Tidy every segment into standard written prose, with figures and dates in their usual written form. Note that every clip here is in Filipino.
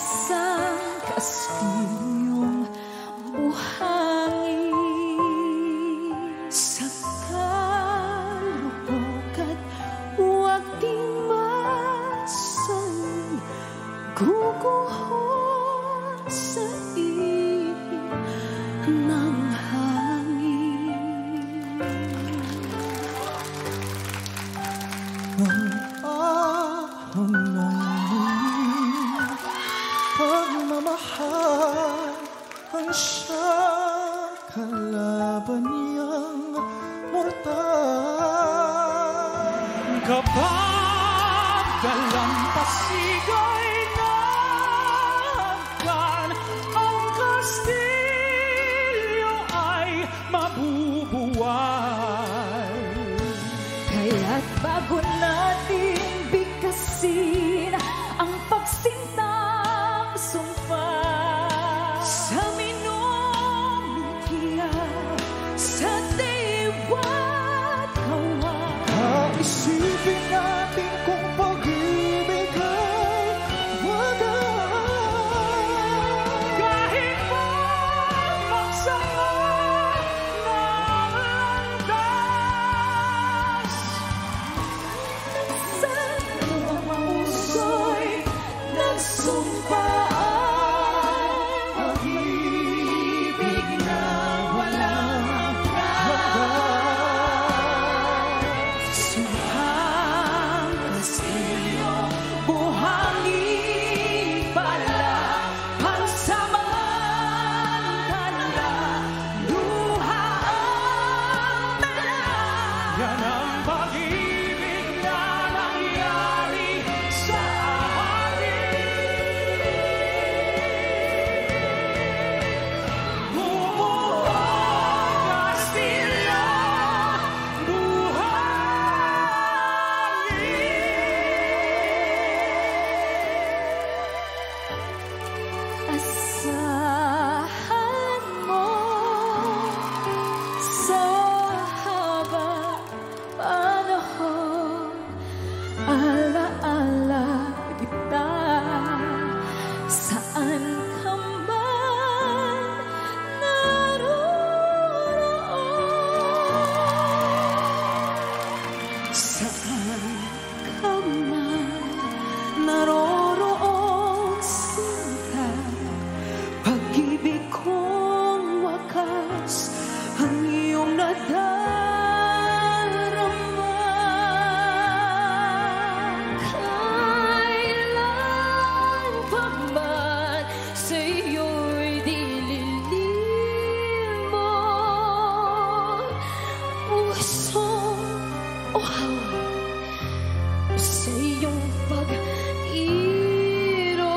isang kastilyong buhangin sa kalupok at huwag timasang guguhon sa ibig ng hangin. Ang ahon ng pagmamahal ang siyang kalaban niyang mortal. Kapag dalampasigay na hanggan, ang kastilyo ay mabubuhay. Kaya't bago natin bigkasin ang pagsintang sumpa sa minumitiya, sa diwa't kawa, Kaisipin natin kung pag-ibig ay wagas. Kahit pa magsama ng landas, sa mga puso'y nagsumpaan pag-ibig na walang hanggan. Sumpang kastilyo, buhangin pala, pansamantala, luha ang mela. yan ang pag-ibig na nangyari sa akin. Bumuo ang kastilyo, buhangin. Asahan mo sa habang panahon, alaala kita saan ka man naroroon. Saan ka man naroroon, sinta, pag-ibig kong wakas ang iyong nadarama. Kailan pa man sa iyo'y dililin mo, pusong uhaw sa iyong pag-iro.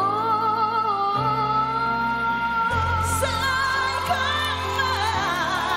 Saan ka man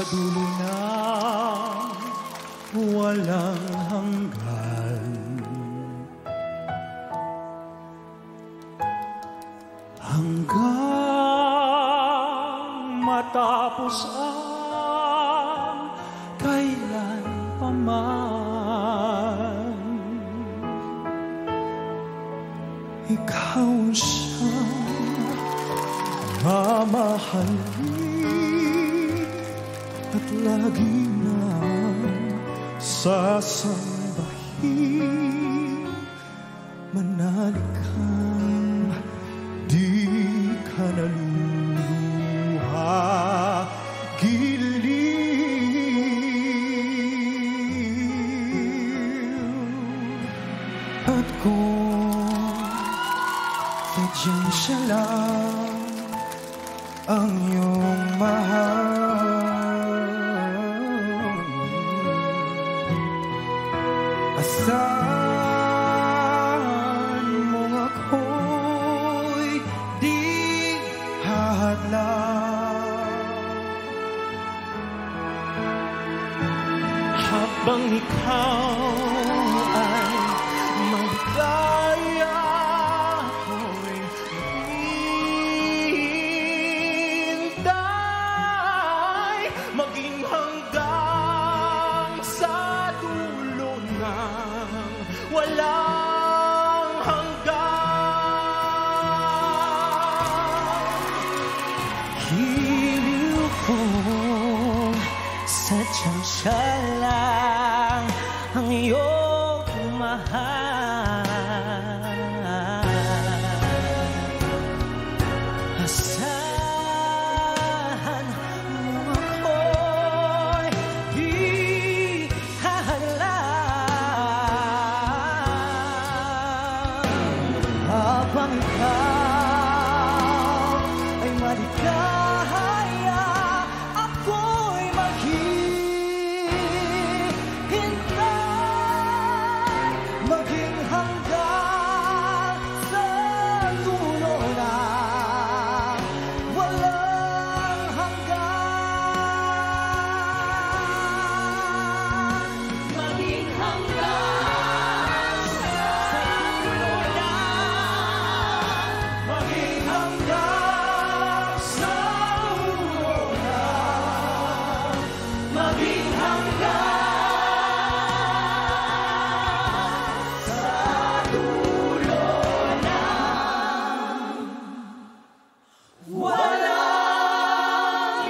dulo ng walang hanggan. Hanggang matapos ang kailan paman, ikaw siyang mamahalin at lagi nang sasambahin. Manalig kang di ka naluluha, giliw. At kung sadyang siya lang ang iyong mahal, asahan mong ako'y di hahadlang. Habang ikaw ay maligaya, ako'y hintay, maging hanggang sa dulo ng walang hanggan. Hiliw ko, sadyang siya lang ang iyong mahal. Asahan mo ako'y di hahalang. Habang ikaw ay maligaya, ako'y maghihintay, maging hanggang sa dulo ng walang hanggan. Maging hanggang sa dulo ng, maging hanggang sa dulo ng, maging hanggang sa dulo ng walang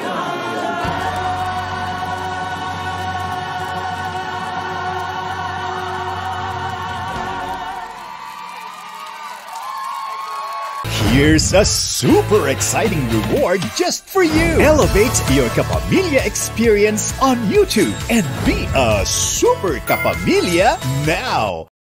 Here's a super exciting reward just for you. Elevate your Kapamilya experience on YouTube and be a super Kapamilya now.